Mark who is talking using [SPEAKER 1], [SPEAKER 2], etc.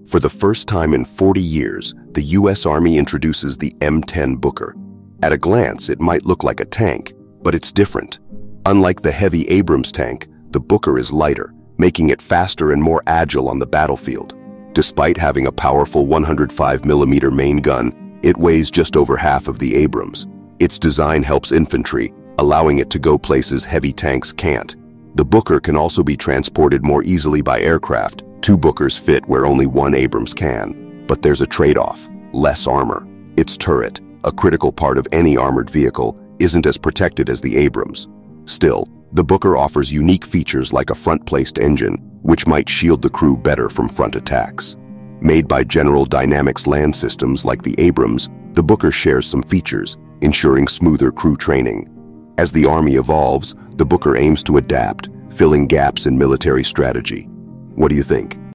[SPEAKER 1] For the first time in 40 years, the U.S. Army introduces the M10 Booker. At a glance, it might look like a tank, but it's different. Unlike the heavy Abrams tank, the Booker is lighter, making it faster and more agile on the battlefield. Despite having a powerful 105mm main gun, it weighs just over half of the Abrams. Its design helps infantry, allowing it to go places heavy tanks can't. The Booker can also be transported more easily by aircraft. 2 Bookers fit where only 1 Abrams can. But there's a trade-off: less armor. Its turret, a critical part of any armored vehicle, isn't as protected as the Abrams. Still, the Booker offers unique features like a front-placed engine, which might shield the crew better from front attacks. Made by General Dynamics land systems like the Abrams, the Booker shares some features, ensuring smoother crew training. As the Army evolves, the Booker aims to adapt, filling gaps in military strategy. What do you think?